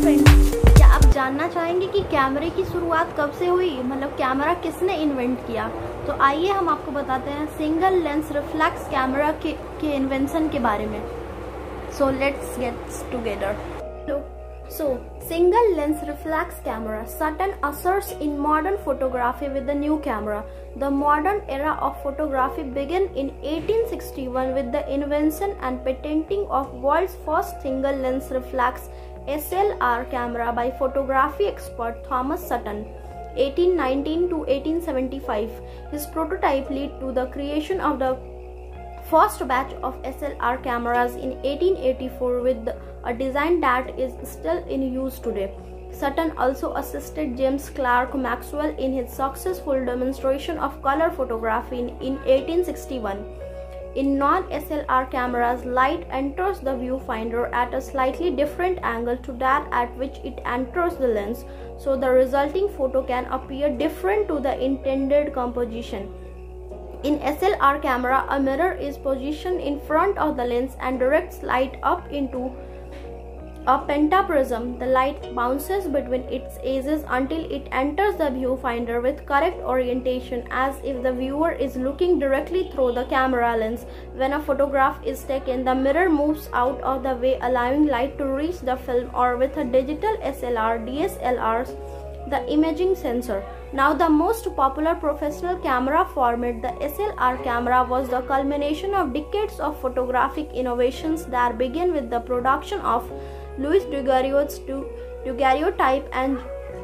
Friends, क्या आप जानना चाहेंगे कि कैमरे की शुरुआत कब से हुई, मतलब कैमरा किसने इन्वेंट किया? तो आइए हम आपको बताते हैं सिंगल लेंस रिफ्लेक्स कैमरा के इन्वेंशन के बारे में। So let's get together. So, single lens reflex camera. Certain ushers in modern photography with the new camera. The modern era of photography began in 1861 with the invention and patenting of world's first single lens reflex SLR camera by photography expert Thomas Sutton. 1819 to 1875. His prototype led to the creation of the first batch of SLR cameras in 1884 with a design that is still in use today. Sutton also assisted James Clerk Maxwell in his successful demonstration of color photography in 1861. In non-SLR cameras, light enters the viewfinder at a slightly different angle to that at which it enters the lens, so the resulting photo can appear different to the intended composition. In SLR camera, a mirror is positioned in front of the lens and directs light up into a pentaprism. The light bounces between its edges until it enters the viewfinder with correct orientation, as if the viewer is looking directly through the camera lens. When a photograph is taken, the mirror moves out of the way, allowing light to reach the film, or with a digital SLR DSLRs, the imaging sensor. Now the most popular professional camera format, the SLR camera, was the culmination of decades of photographic innovations that began with the production of Louis daguerreotype and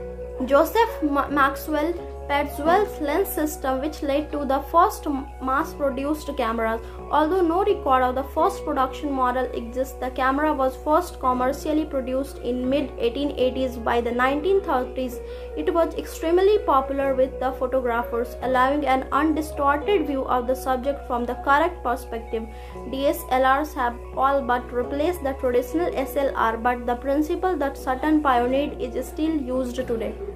Joseph Maxwell Petzwell's lens system, which led to the first mass-produced cameras. Although no record of the first production model exists, the camera was first commercially produced in mid-1880s. By the 1930s, it was extremely popular with the photographers, allowing an undistorted view of the subject from the correct perspective. DSLRs have all but replaced the traditional SLR, but the principle that Sutton pioneered is still used today.